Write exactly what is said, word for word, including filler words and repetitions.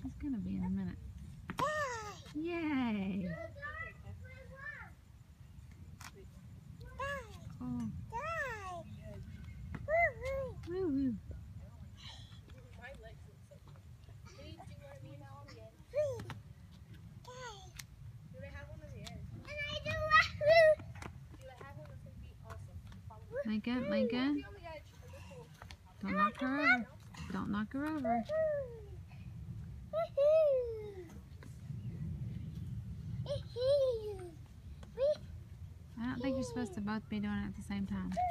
She's gonna be in a minute. Yay! Oh. Woo woo. Micah, Micah. Don't knock her over. Don't knock her over. I don't think you're supposed to both be doing it at the same time.